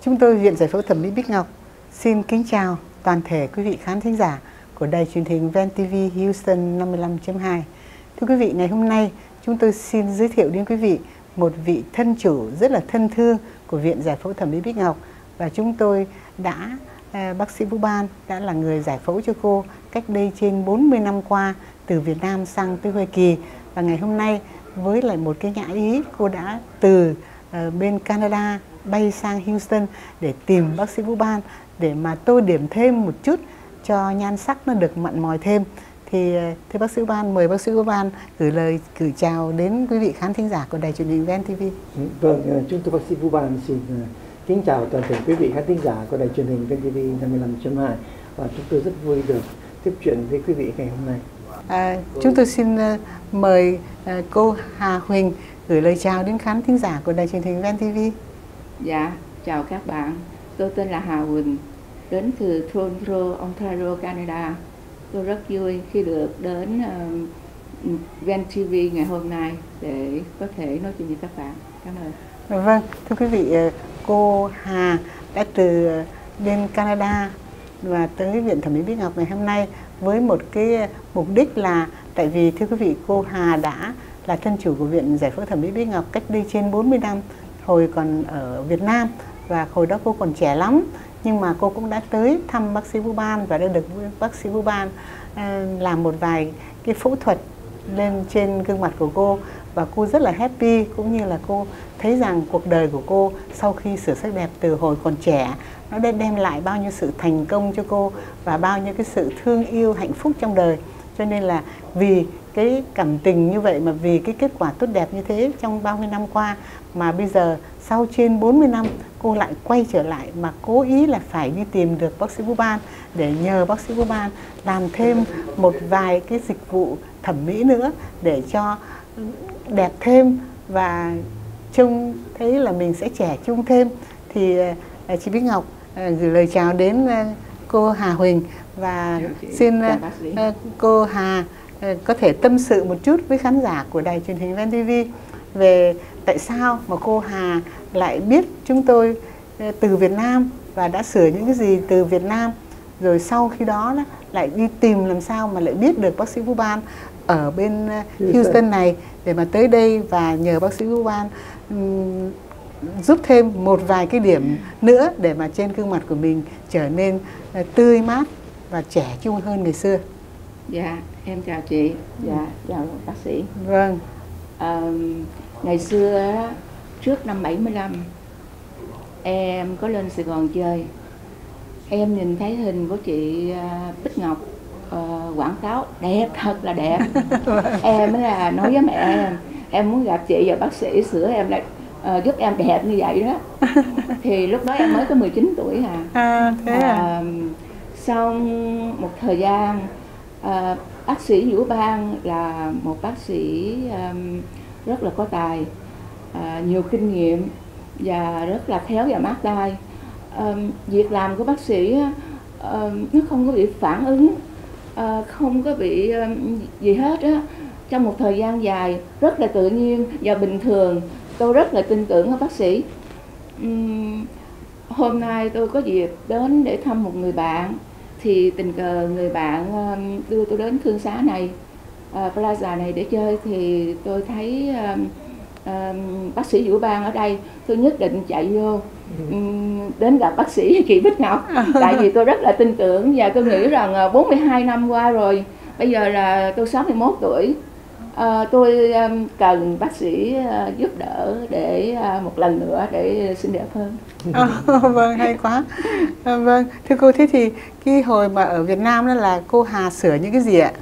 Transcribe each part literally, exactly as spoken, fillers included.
Chúng tôi Viện Giải phẫu Thẩm mỹ Bích Ngọc xin kính chào toàn thể quý vị khán thính giả của đài truyền hình vê en ti vi Houston năm mươi lăm chấm hai. Thưa quý vị, ngày hôm nay chúng tôi xin giới thiệu đến quý vị một vị thân chủ rất là thân thương của Viện Giải phẫu Thẩm mỹ Bích Ngọc, và chúng tôi đã eh, bác sĩ Vũ Ban đã là người giải phẫu cho cô cách đây trên bốn mươi năm qua từ Việt Nam sang tới Hoa Kỳ, và ngày hôm nay với lại một cái nhã ý, cô đã từ uh, bên Canada bay sang Houston để tìm bác sĩ Vũ Ban để mà tô điểm thêm một chút cho nhan sắc nó được mặn mòi thêm. Thì thưa bác sĩ Vũ Ban, mời bác sĩ Vũ Ban gửi lời gửi chào đến quý vị khán thính giả của đài truyền hình vê en ti vi. Vâng, chúng tôi bác sĩ Vũ Ban xin kính chào toàn thể quý vị khán thính giả của đài truyền hình vê en ti vi năm mươi lăm chấm hai, và chúng tôi rất vui được tiếp chuyện với quý vị ngày hôm nay. À, chúng tôi xin uh, mời uh, cô Hà Huỳnh gửi lời chào đến khán thính giả của đài truyền hình vê en ti vi. Dạ, chào các bạn. Tôi tên là Hà Huỳnh, đến từ Toronto, Ontario, Canada. Tôi rất vui khi được đến uh, vê en ti vi ngày hôm nay để có thể nói chuyện với các bạn. Cảm ơn. Vâng, thưa quý vị, cô Hà đã từ bên Canada và tới Viện Thẩm mỹ Bích Ngọc ngày hôm nay với một cái mục đích là tại vì thưa quý vị, cô Hà đã là thân chủ của Viện Giải phẫu Thẩm mỹ Bích Ngọc cách đây trên bốn mươi năm, hồi còn ở Việt Nam, và hồi đó cô còn trẻ lắm, nhưng mà cô cũng đã tới thăm bác sĩ Vũ Ban và đã được bác sĩ Vũ Ban uh, làm một vài cái phẫu thuật lên trên gương mặt của cô, và cô rất là happy, cũng như là cô thấy rằng cuộc đời của cô sau khi sửa sắc đẹp từ hồi còn trẻ nó đã đem lại bao nhiêu sự thành công cho cô và bao nhiêu cái sự thương yêu hạnh phúc trong đời. Cho nên là vì cái cảm tình như vậy, mà vì cái kết quả tốt đẹp như thế trong bao nhiêu năm qua, mà bây giờ sau trên bốn mươi năm cô lại quay trở lại mà cố ý là phải đi tìm được bác sĩ Vũ Ban để nhờ bác sĩ Vũ Ban làm thêm một vài cái dịch vụ thẩm mỹ nữa để cho đẹp thêm và trông thấy là mình sẽ trẻ trung thêm. Thì uh, chị Bích Ngọc uh, gửi lời chào đến uh, cô Hà Huỳnh, và xin uh, uh, cô Hà uh, có thể tâm sự một chút với khán giả của đài truyền hình vê en ti vi về tại sao mà cô Hà lại biết chúng tôi uh, từ Việt Nam và đã sửa những cái gì từ Việt Nam, rồi sau khi đó, đó lại đi tìm làm sao mà lại biết được bác sĩ Vũ Ban ở bên uh, Houston này để mà tới đây và nhờ bác sĩ Vũ Ban um, giúp thêm một vài cái điểm nữa để mà trên gương mặt của mình trở nên uh, tươi mát và trẻ trung hơn ngày xưa. Dạ, em chào chị. Dạ, chào bác sĩ. Vâng. À, ngày xưa trước năm bảy mươi lăm em có lên Sài Gòn chơi. Em nhìn thấy hình của chị Bích Ngọc uh, quảng cáo đẹp, thật là đẹp. Em mới là nói với mẹ em, em muốn gặp chị và bác sĩ sửa em lại uh, giúp em đẹp như vậy đó. Thì lúc đó em mới có mười chín tuổi à. À, thế à. Uh, sau một thời gian, uh, bác sĩ Vũ Ban là một bác sĩ um, rất là có tài, uh, nhiều kinh nghiệm và rất là khéo và mát tay. Um, việc làm của bác sĩ uh, nó không có bị phản ứng, uh, không có bị um, gì hết á. Trong một thời gian dài rất là tự nhiên và bình thường, tôi rất là tin tưởng ở bác sĩ. Um, hôm nay tôi có dịp đến để thăm một người bạn, thì tình cờ người bạn um, đưa tôi đến thương xá này, uh, Plaza này để chơi, thì tôi thấy um, um, bác sĩ Vũ Ban ở đây, tôi nhất định chạy vô um, đến gặp bác sĩ chị Bích Ngọc. Tại vì tôi rất là tin tưởng và tôi nghĩ rằng bốn mươi hai năm qua rồi, bây giờ là tôi sáu mươi mốt tuổi, uh, tôi um, cần bác sĩ uh, giúp đỡ để uh, một lần nữa để xinh đẹp hơn. À, vâng, hay quá. À, vâng, thưa cô, thế thì cái hồi mà ở Việt Nam đó là cô Hà sửa những cái gì ạ?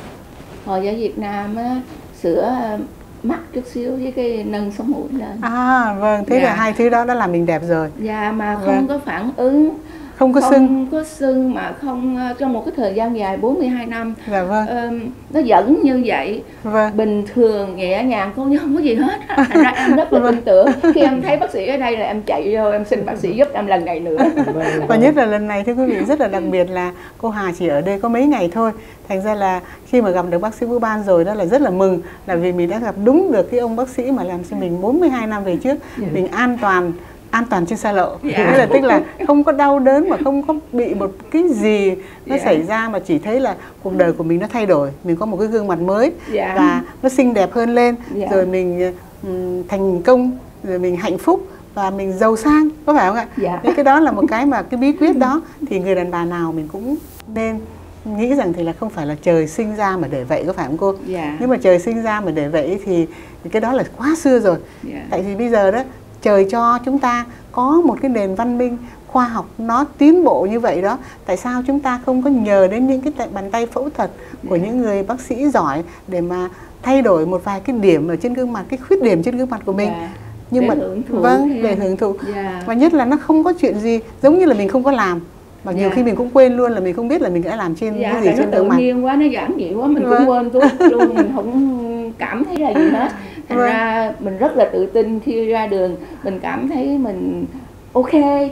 Hồi ở Việt Nam á, sửa mắt chút xíu với cái nâng sống mũi lên. À, vâng, thế dạ. là hai thứ đó đã làm mình đẹp rồi. Dạ, mà không vâng. có phản ứng, không có không sưng, không có sưng mà không trong một cái thời gian dài bốn mươi hai năm. Dạ vâng. Uh, nó vẫn như vậy. Vâng. Bình thường, nhẹ nhàng, cô như không có gì hết. Thành ra em rất là tin tưởng. Khi em thấy bác sĩ ở đây là em chạy vô, em xin bác sĩ giúp em lần này nữa. Và nhất là lần này thưa quý vị, rất là đặc biệt là cô Hà chỉ ở đây có mấy ngày thôi. Thành ra là khi mà gặp được bác sĩ Vũ Ban rồi đó là rất là mừng, là vì mình đã gặp đúng được cái ông bác sĩ mà làm cho mình bốn mươi hai năm về trước. Mình an toàn an toàn trên xa lộ. Dạ. Nghĩa là tức là không có đau đớn mà không có bị một cái gì nó Dạ. xảy ra, mà chỉ thấy là cuộc đời của mình nó thay đổi, mình có một cái gương mặt mới. Dạ. Và nó xinh đẹp hơn lên. Dạ. Rồi mình um, thành công, rồi mình hạnh phúc và mình giàu sang, có phải không ạ? Dạ. Thế cái đó là một cái mà cái bí quyết đó thì người đàn bà nào mình cũng nên nghĩ rằng thì là không phải là trời sinh ra mà để vậy, có phải không cô? Dạ. Nếu mà trời sinh ra mà để vậy thì, thì cái đó là quá xưa rồi. Dạ. Tại vì bây giờ đó trời cho chúng ta có một cái nền văn minh khoa học nó tiến bộ như vậy đó, tại sao chúng ta không có nhờ đến những cái bàn tay phẫu thuật của những người bác sĩ giỏi để mà thay đổi một vài cái điểm ở trên gương mặt, cái khuyết điểm trên gương mặt của mình. Dạ. Nhưng Để mà hưởng thụ vâng, thêm. để hưởng thụ. Dạ. Và nhất là nó không có chuyện gì giống như là mình không có làm, mà nhiều Dạ. khi mình cũng quên luôn là mình không biết là mình đã làm trên Dạ, cái gì tại trên nó tự gương mặt. nhiên quá, nó giản dị quá, mình Vâng. cũng quên tuốt luôn, mình không cảm thấy là gì hết. Thành Vâng. ra mình rất là tự tin khi ra đường, mình cảm thấy mình ok.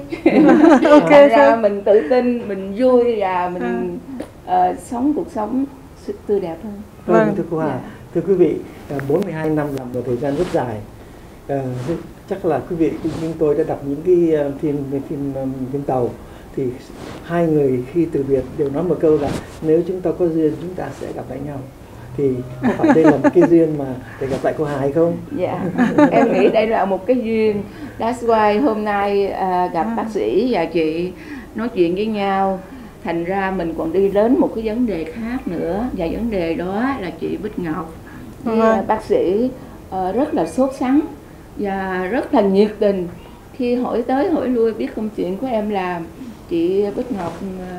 Ok, Thành ra thôi. mình tự tin, mình vui và mình ờ, sống cuộc sống tươi đẹp hơn. Vâng, Vâng. thưa cô Hà, Dạ. thưa quý vị, à, bốn mươi hai năm là một thời gian rất dài. À, chắc là quý vị cũng như tôi đã đọc những cái uh, phim phim um, phim tàu, thì hai người khi từ biệt đều nói một câu là nếu chúng ta có duyên chúng ta sẽ gặp lại nhau. Thì có phải đây là một cái duyên mà để gặp lại cô Hà hay không? Dạ, em nghĩ đây là một cái duyên. That's why hôm nay à, gặp bác sĩ và chị nói chuyện với nhau. Thành ra mình còn đi đến một cái vấn đề khác nữa. Và vấn đề đó là chị Bích Ngọc với Vâng. bác sĩ ờ, rất là sốt sắng và rất là nhiệt tình. Khi hỏi tới hỏi lui biết công chuyện của em làm, chị Bích Ngọc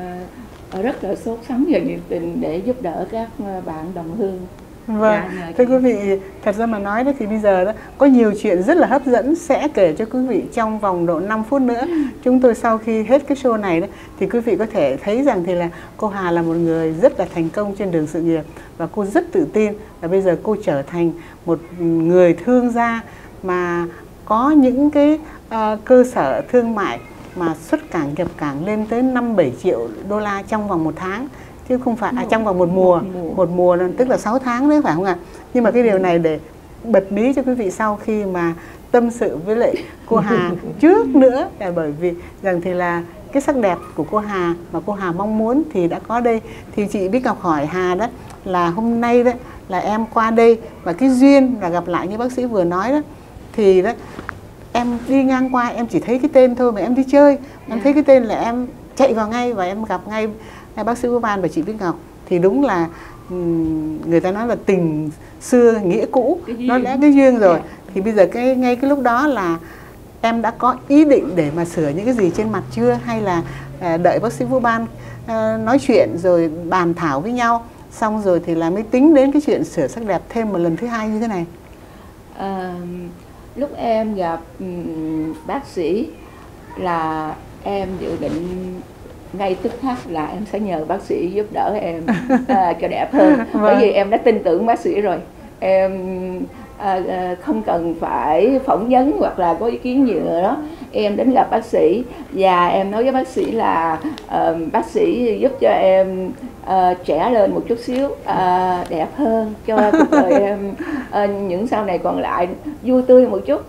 ờ, rất là sốt sắng và nhiệt tình để giúp đỡ các bạn đồng hương. Vâng, Dạ, nhờ thưa chị. quý vị, thật ra mà nói đó thì bây giờ đó có nhiều chuyện rất là hấp dẫn sẽ kể cho quý vị trong vòng độ năm phút nữa. Chúng tôi sau khi hết cái show này đó thì quý vị có thể thấy rằng thì là cô Hà là một người rất là thành công trên đường sự nghiệp, và cô rất tự tin là bây giờ cô trở thành một người thương gia mà có những cái uh, cơ sở thương mại mà xuất cảng nhập cảng lên tới năm bảy triệu đô la trong vòng một tháng, chứ không phải à, trong vòng một mùa, một mùa. một mùa là tức là sáu tháng đấy, phải không ạ? Nhưng mà cái điều này để bật mí cho quý vị sau khi mà tâm sự với lại cô Hà trước nữa, là bởi vì rằng thì là cái sắc đẹp của cô Hà mà cô Hà mong muốn thì đã có đây. Thì chị Bích Ngọc hỏi Hà đó là hôm nay đó là em qua đây và cái duyên là gặp lại như bác sĩ vừa nói đó, thì đó em đi ngang qua em chỉ thấy cái tên thôi mà em đi chơi, em thấy cái tên là em chạy vào ngay và em gặp ngay bác sĩ Vũ Ban và chị Bích Ngọc. Thì đúng là um, người ta nói là tình xưa nghĩa cũ, nó đã cái duyên rồi. Yeah. Thì bây giờ cái ngay cái lúc đó là em đã có ý định để mà sửa những cái gì trên mặt chưa, hay là uh, đợi bác sĩ Vũ Ban uh, nói chuyện rồi bàn thảo với nhau xong rồi thì là mới tính đến cái chuyện sửa sắc đẹp thêm một lần thứ hai như thế này? À, lúc em gặp um, bác sĩ là em dự định ngay tức khắc là em sẽ nhờ bác sĩ giúp đỡ em à, cho đẹp hơn. Vâng. Bởi vì em đã tin tưởng bác sĩ rồi, em à, à, không cần phải phỏng vấn hoặc là có ý kiến gì nữa đó. Em đến gặp bác sĩ và em nói với bác sĩ là à, bác sĩ giúp cho em à, trẻ lên một chút xíu, à, đẹp hơn cho cuộc đời em, à, những sau này còn lại vui tươi một chút.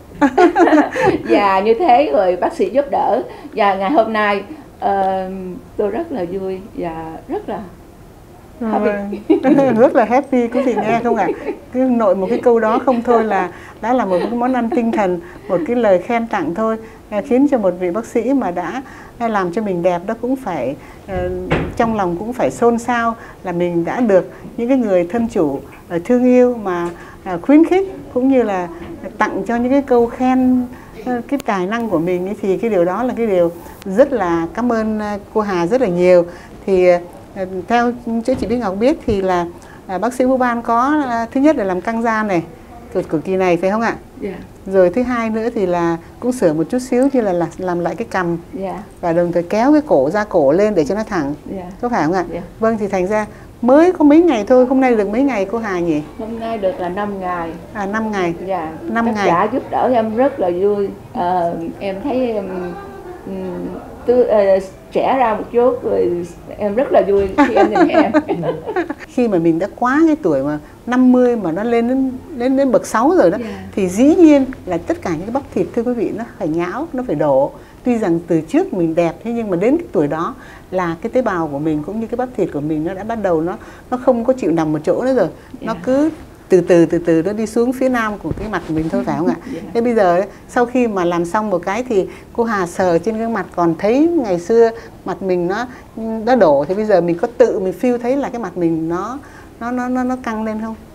Và như thế rồi bác sĩ giúp đỡ, và ngày hôm nay uh, tôi rất là vui và rất là happy. Rất là happy, quý vị nghe không ạ? À? Cứ nội một cái câu đó không thôi là đã là một cái món ăn tinh thần, một cái lời khen tặng thôi, khiến cho một vị bác sĩ mà đã làm cho mình đẹp đó cũng phải uh, trong lòng cũng phải xôn xao là mình đã được những cái người thân chủ uh, thương yêu mà uh, khuyến khích cũng như là tặng cho những cái câu khen uh, cái tài năng của mình ấy, thì cái điều đó là cái điều rất là cảm ơn uh, cô Hà rất là nhiều. Thì uh, theo chỗ chị Bích Ngọc biết thì là uh, bác sĩ Vũ Ban có uh, thứ nhất là làm căng da này cực cực kỳ này phải không ạ? Yeah. Rồi thứ hai nữa thì là cũng sửa một chút xíu như là làm lại cái cằm, yeah. Và đồng thời kéo cái cổ da cổ lên để cho nó thẳng, yeah. Có phải không ạ? Yeah. Vâng, thì thành ra mới có mấy ngày thôi, hôm nay được mấy ngày cô Hà nhỉ? Hôm nay được là năm ngày. À năm ngày. Dạ. năm Tất ngày. cả giúp đỡ em rất là vui. À, em thấy em tôi uh, trẻ ra một chút rồi em rất là vui khi em nhìn em. Khi mà mình đã quá cái tuổi mà năm mươi mà nó lên đến đến đến bậc sáu rồi đó, Yeah. thì dĩ nhiên là tất cả những cái bắp thịt, thưa quý vị, nó phải nhão, nó phải đổ. Tuy rằng từ trước mình đẹp, thế nhưng mà đến cái tuổi đó là cái tế bào của mình cũng như cái bắp thịt của mình nó đã bắt đầu nó nó không có chịu nằm một chỗ nữa rồi. Nó Yeah. cứ từ từ từ từ nó đi xuống phía nam của cái mặt mình thôi, phải không ạ? Yeah. Thế bây giờ sau khi mà làm xong một cái thì cô Hà sờ trên gương mặt còn thấy ngày xưa mặt mình nó nó đổ, thì bây giờ mình có tự mình feel thấy là cái mặt mình nó nó nó nó, nó căng lên không?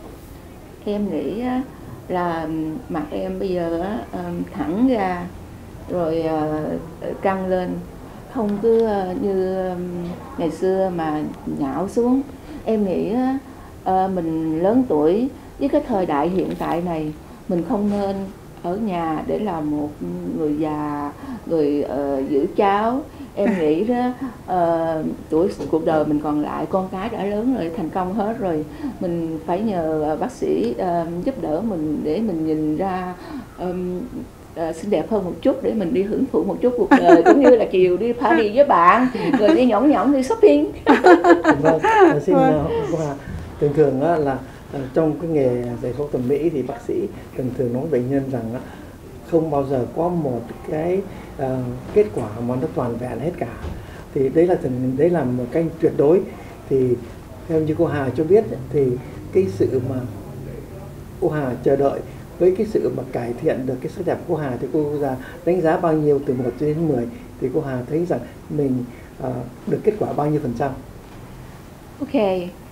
Em nghĩ á, là mặt em bây giờ á, thẳng ra rồi uh, căng lên, không cứ uh, như um, ngày xưa mà nhão xuống. Em nghĩ á, uh, mình lớn tuổi với cái thời đại hiện tại này, mình không nên ở nhà để làm một người già, người uh, giữ cháu. Em nghĩ đó, uh, tuổi cuộc đời mình còn lại, con cái đã lớn rồi, thành công hết rồi, mình phải nhờ uh, bác sĩ uh, giúp đỡ mình để mình nhìn ra um, uh, xinh đẹp hơn một chút, để mình đi hưởng thụ một chút cuộc đời, cũng như là chiều đi party với bạn, rồi đi nhõng nhõng đi shopping. Vâng, xin cô Hà, thường thường á, là trong cái nghề giải phẫu thẩm mỹ thì bác sĩ thường thường nói bệnh nhân rằng á, không bao giờ có một cái uh, kết quả mà nó toàn vẹn hết cả, thì đấy là thường đấy là một cái tuyệt đối. Thì theo như cô Hà cho biết thì cái sự mà cô Hà chờ đợi với cái sự mà cải thiện được cái sắc đẹp của cô Hà, thì cô Hà đánh giá bao nhiêu từ một đến mười, thì cô Hà thấy rằng mình uh, được kết quả bao nhiêu phần trăm? Ok,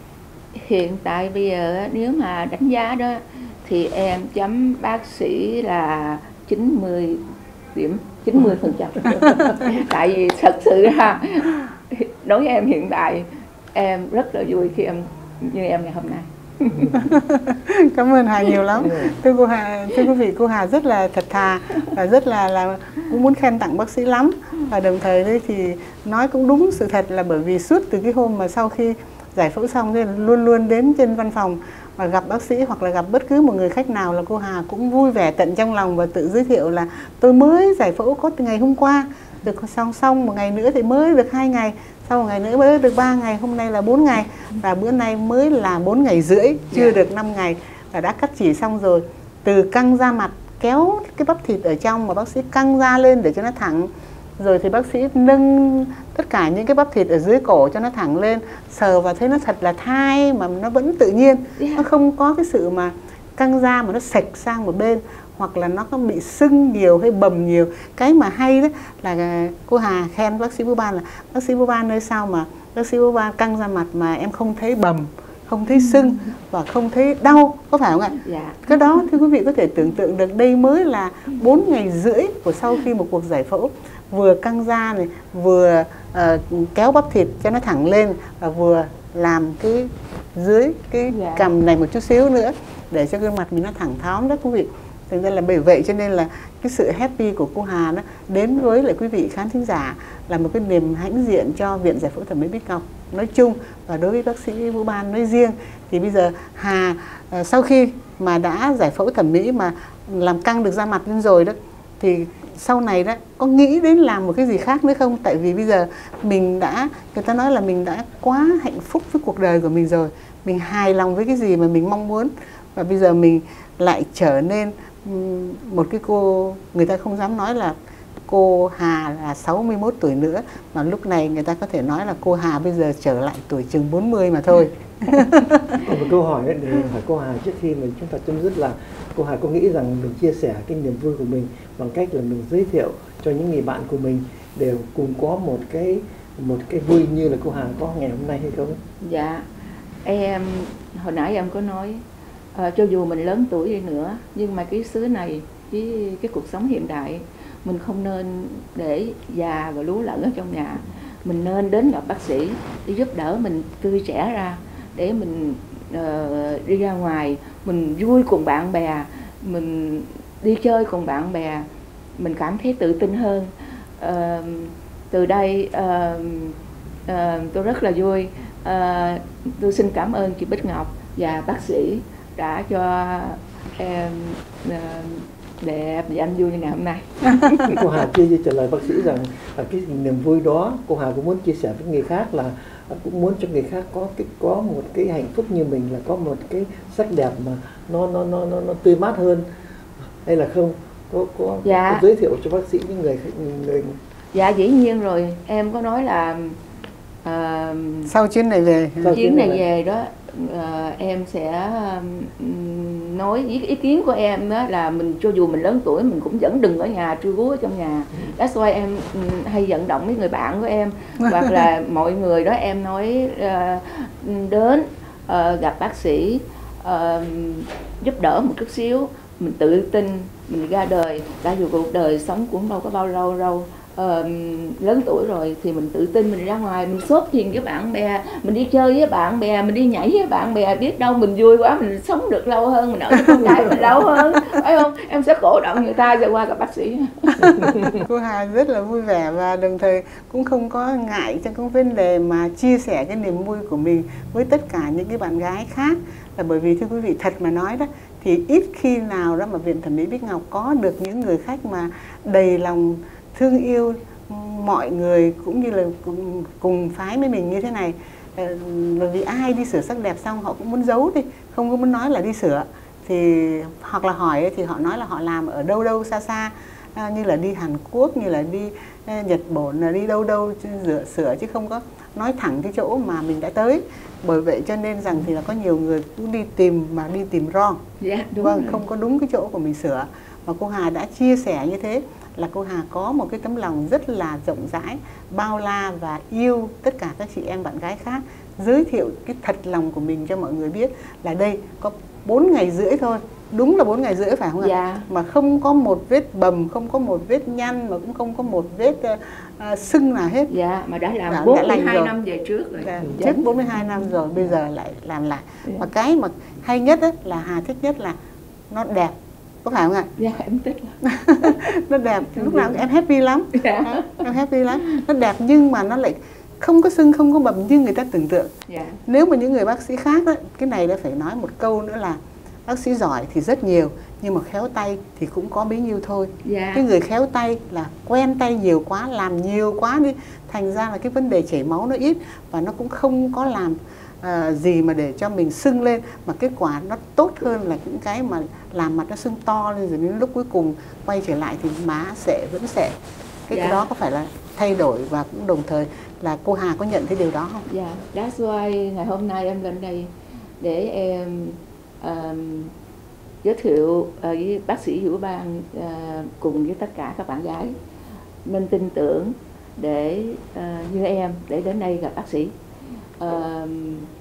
hiện tại bây giờ nếu mà đánh giá đó thì em chấm bác sĩ là chín mươi điểm, chín mươi phần trăm. Tại vì thật sự ra đối với em hiện tại em rất là vui khi em như em ngày hôm nay. Cảm ơn Hà nhiều lắm. Thưa cô Hà, thưa quý vị, cô Hà rất là thật thà và rất là là cũng muốn khen tặng bác sĩ lắm. Và đồng thời đấy thì nói cũng đúng sự thật là bởi vì suốt từ cái hôm mà sau khi giải phẫu xong thì luôn luôn đến trên văn phòng và gặp bác sĩ hoặc là gặp bất cứ một người khách nào là cô Hà cũng vui vẻ tận trong lòng và tự giới thiệu là tôi mới giải phẫu có từ ngày hôm qua, được xong xong một ngày nữa thì mới được hai ngày, sau một ngày nữa mới được ba ngày, hôm nay là bốn ngày và bữa nay mới là bốn ngày rưỡi, chưa yeah. được năm ngày và đã cắt chỉ xong rồi. Từ căng da mặt, kéo cái bắp thịt ở trong mà bác sĩ căng da lên để cho nó thẳng, rồi thì bác sĩ nâng tất cả những cái bắp thịt ở dưới cổ cho nó thẳng lên, sờ và thấy nó thật là thai mà nó vẫn tự nhiên, yeah. nó không có cái sự mà căng da mà nó sạch sang một bên hoặc là nó có bị sưng nhiều hay bầm nhiều. Cái mà hay đó là cô Hà khen bác sĩ Vũ Ban là bác sĩ Vũ Ban nơi sao mà bác sĩ Vũ Ban căng da mặt mà em không thấy bầm, không thấy sưng và không thấy đau, có phải không ạ? Dạ. Cái đó thì quý vị có thể tưởng tượng được, đây mới là bốn ngày rưỡi của sau khi một cuộc giải phẫu, vừa căng da này, vừa uh, kéo bắp thịt cho nó thẳng lên và vừa làm cái dưới cái dạ. cằm này một chút xíu nữa để cho gương mặt mình nó thẳng thắn đó quý vị. Thực ra là bởi vậy cho nên là cái sự happy của cô Hà nó đến với lại quý vị khán thính giả là một cái niềm hãnh diện cho Viện Giải phẫu Thẩm mỹ Bích Ngọc nói chung và đối với bác sĩ Vũ Ban nói riêng. Thì bây giờ Hà uh, sau khi mà đã giải phẫu thẩm mỹ mà làm căng được da mặt lên rồi đó, thì sau này đó có nghĩ đến làm một cái gì khác nữa không? Tại vì bây giờ mình đã, người ta nói là mình đã quá hạnh phúc với cuộc đời của mình rồi, mình hài lòng với cái gì mà mình mong muốn, và bây giờ mình lại trở nên một cái cô, người ta không dám nói là cô Hà là sáu mươi mốt tuổi nữa, mà lúc này người ta có thể nói là cô Hà bây giờ trở lại tuổi chừng bốn mươi mà thôi. Một câu hỏi đấy để hỏi cô Hà trước khi mình chúng ta chấm dứt là cô Hà có nghĩ rằng mình chia sẻ cái niềm vui của mình bằng cách là mình giới thiệu cho những người bạn của mình đều cùng có một cái một cái vui như là cô Hà có ngày hôm nay hay không? Dạ, em hồi nãy em có nói à, cho dù mình lớn tuổi đi nữa nhưng mà cái xứ này với cái cuộc sống hiện đại mình không nên để già và lú lẫn ở trong nhà, mình nên đến gặp bác sĩ để giúp đỡ mình tươi trẻ ra, để mình uh, đi ra ngoài mình vui cùng bạn bè, mình đi chơi cùng bạn bè, mình cảm thấy tự tin hơn. Uh, từ đây uh, uh, tôi rất là vui. Uh, tôi xin cảm ơn chị Bích Ngọc và bác sĩ đã cho em uh, đẹp và anh vui như ngày hôm nay. Cô Hà chia trả lời bác sĩ rằng là cái niềm vui đó cô Hà cũng muốn chia sẻ với người khác, là cũng muốn cho người khác có cái có một cái hạnh phúc như mình, là có một cái sắc đẹp mà nó nó nó nó, nó tươi mát hơn, hay là không? Có có, dạ. có giới thiệu cho bác sĩ những người người Dạ dĩ nhiên rồi, em có nói là uh, sau chuyến này về sau chuyến này về đó uh, em sẽ um, nói với ý kiến của em đó là mình cho dù mình lớn tuổi mình cũng vẫn đừng ở nhà trui gúa ở trong nhà. That's why em um, hay vận động với người bạn của em hoặc là mọi người đó em nói uh, đến uh, gặp bác sĩ uh, giúp đỡ một chút xíu, mình tự tin mình ra đời, đã dù cuộc đời sống cũng đâu có bao lâu đâu. Ờ, lớn tuổi rồi thì mình tự tin mình ra ngoài mình sốt thiền với bạn bè, mình đi chơi với bạn bè, mình đi nhảy với bạn bè, biết đâu mình vui quá mình sống được lâu hơn, mình ở với con gái mình lâu hơn, phải không? Em sẽ cổ động người ta giờ qua gặp bác sĩ. Cô Hà rất là vui vẻ và đồng thời cũng không có ngại trong cái vấn đề mà chia sẻ cái niềm vui của mình với tất cả những cái bạn gái khác, là bởi vì thưa quý vị, thật mà nói đó thì ít khi nào đó mà Viện Thẩm mỹ Bích Ngọc có được những người khách mà đầy lòng thương yêu mọi người cũng như là cùng, cùng phái với mình như thế này. Bởi vì ai đi sửa sắc đẹp xong họ cũng muốn giấu đi, không có muốn nói là đi sửa, thì hoặc là hỏi thì họ nói là họ làm ở đâu đâu xa xa, à, như là đi Hàn Quốc, như là đi Nhật Bản, là đi đâu đâu sửa, sửa chứ không có nói thẳng cái chỗ mà mình đã tới. Bởi vậy cho nên rằng thì là có nhiều người cũng đi tìm mà đi tìm wrong, yeah, đúng vâng, rồi. không có đúng cái chỗ của mình sửa. Mà cô Hà đã chia sẻ như thế là cô Hà có một cái tấm lòng rất là rộng rãi, bao la và yêu tất cả các chị em bạn gái khác, giới thiệu cái thật lòng của mình cho mọi người biết là đây có bốn ngày rưỡi thôi, đúng là bốn ngày rưỡi phải không ạ? Dạ. Mà không có một vết bầm, không có một vết nhăn, mà cũng không có một vết uh, uh, sưng nào hết. Dạ, mà đã làm đã, bốn đã mươi hai rồi. năm về trước rồi. Dạ, Dạ. trước bốn mươi hai năm rồi, bây giờ lại làm lại. Dạ. Mà cái mà hay nhất ấy, là Hà thích nhất là nó đẹp. Có phải không ạ? Dạ, em thích lắm. Nó đẹp, lúc nào em happy lắm. Dạ. Em happy lắm. Nó đẹp nhưng mà nó lại không có sưng, không có bầm như người ta tưởng tượng. Dạ. Nếu mà những người bác sĩ khác đó, cái này đã phải nói một câu nữa là bác sĩ giỏi thì rất nhiều, nhưng mà khéo tay thì cũng có bấy nhiêu thôi. Dạ. Cái người khéo tay là quen tay nhiều quá, làm nhiều quá đi, thành ra là cái vấn đề chảy máu nó ít, và nó cũng không có làm À, gì mà để cho mình sưng lên, mà kết quả nó tốt hơn là những cái mà làm mặt nó sưng to lên, rồi đến lúc cuối cùng quay trở lại thì má sệ vẫn sệ. Cái, dạ. cái đó có phải là thay đổi, và cũng đồng thời là cô Hà có nhận thấy điều đó không? Dạ, that's why ngày hôm nay em lên đây để em um, giới thiệu uh, với bác sĩ Vũ Ban uh, cùng với tất cả các bạn gái nên tin tưởng để uh, như em để đến đây gặp bác sĩ. Uh,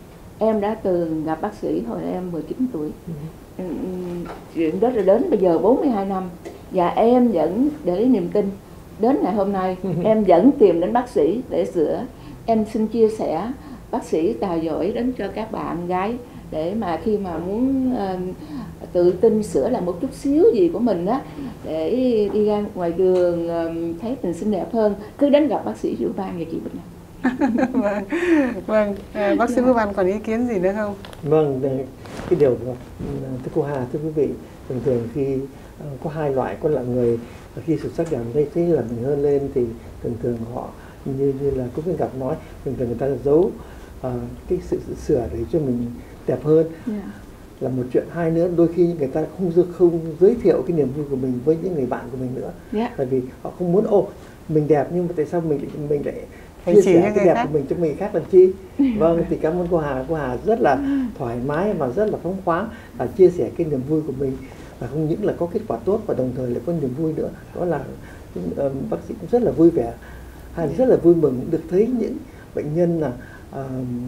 em đã từng gặp bác sĩ hồi em mười chín tuổi. Ừ. Chuyện đó rồi đến bây giờ bốn mươi hai năm, và em vẫn để niềm tin đến ngày hôm nay. Em vẫn tìm đến bác sĩ để sửa. Em xin chia sẻ bác sĩ tài giỏi đến cho các bạn gái, để mà khi mà muốn uh, tự tin sửa lại một chút xíu gì của mình á, để đi ra ngoài đường uh, thấy mình xinh đẹp hơn, cứ đến gặp bác sĩ Vũ Ban và chị Bích Ngọc. Vâng, vâng. À, bác sĩ Vũ Ban còn ý kiến gì nữa không? Vâng, cái điều thưa cô Hà, thưa quý vị, thường thường khi uh, có hai loại, có là người khi sửa sắc đẹp đây thấy là mình hơn lên thì thường thường họ như như là cô Bích Ngọc nói, thường thường người ta giấu uh, cái sự sửa để cho mình đẹp hơn. Yeah. Là một chuyện. Hai nữa, đôi khi người ta không không giới thiệu cái niềm vui của mình với những người bạn của mình nữa. Yeah. Tại vì họ không muốn ô mình đẹp, nhưng mà tại sao mình mình lại chia sẻ cái đẹp khác của mình cho mình khác làm chi? Vâng, thì cảm ơn cô Hà. Cô Hà rất là thoải mái và rất là phóng khoáng là chia sẻ cái niềm vui của mình, và không những là có kết quả tốt và đồng thời lại có niềm vui nữa. Đó là uh, bác sĩ cũng rất là vui vẻ, Hà rất là vui mừng được thấy những bệnh nhân là uh,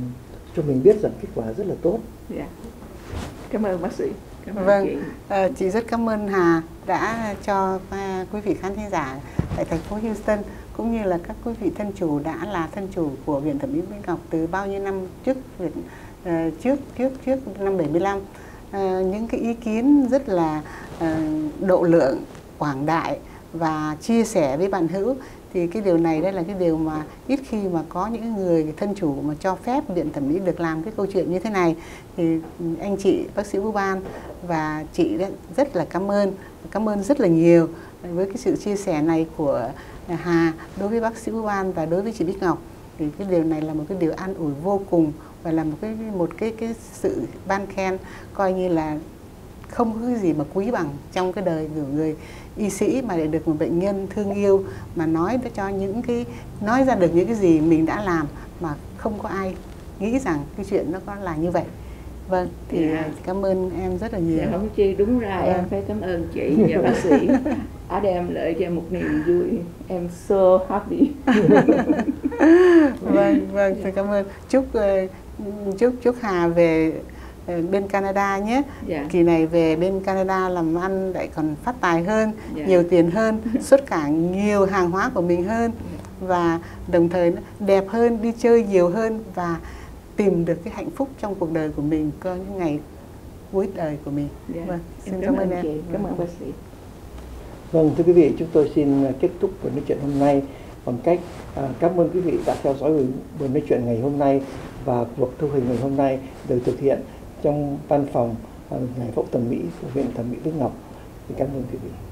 cho mình biết rằng kết quả rất là tốt. Yeah. Cảm ơn bác sĩ. Cảm ơn vâng, chị. À, chị rất cảm ơn Hà đã cho à, quý vị khán thính giả tại thành phố Houston, cũng như là các quý vị thân chủ đã là thân chủ của Viện Thẩm mỹ Bích Ngọc từ bao nhiêu năm trước, Viện, uh, trước trước trước năm bảy mươi lăm. Uh, những cái ý kiến rất là uh, độ lượng, quảng đại và chia sẻ với bạn hữu, thì cái điều này đây là cái điều mà ít khi mà có những người thân chủ mà cho phép viện thẩm mỹ được làm cái câu chuyện như thế này. Thì anh chị bác sĩ Vũ Ban và chị rất là cảm ơn, cảm ơn rất là nhiều với cái sự chia sẻ này của Hà đối với bác sĩ Vũ Ban và đối với chị Bích Ngọc. Thì cái điều này là một cái điều an ủi vô cùng và là một cái một cái cái sự ban khen coi như là không có cái gì mà quý bằng trong cái đời của người y sĩ mà để được một bệnh nhân thương yêu mà nói cho những cái nói ra được những cái gì mình đã làm mà không có ai nghĩ rằng cái chuyện nó có là như vậy. Vâng, thì yeah. cảm ơn em rất là nhiều. Dạ, không chi, đúng ra vâng. Em phải cảm ơn chị và bác sĩ đã đem lại cho em một niềm vui. Em so happy. Vâng, vâng, tôi cảm ơn. Chúc chúc chúc Hà về bên Canada nhé. Dạ. Kỳ này về bên Canada làm ăn lại còn phát tài hơn, dạ. nhiều tiền hơn, xuất cảng nhiều hàng hóa của mình hơn và đồng thời đẹp hơn, đi chơi nhiều hơn và tìm được cái hạnh phúc trong cuộc đời của mình có những ngày cuối đời của mình. Dạ. Vâng, xin cảm, cảm ơn ơn em. Chị. Cảm ơn bác sĩ. Vâng, thưa quý vị, chúng tôi xin kết thúc buổi nói chuyện hôm nay bằng cách à, cảm ơn quý vị đã theo dõi buổi nói chuyện ngày hôm nay, và cuộc thu hình ngày hôm nay được thực hiện trong văn phòng à, giải phẫu thẩm mỹ của Viện Thẩm mỹ Bích Ngọc. Xin cảm ơn quý vị.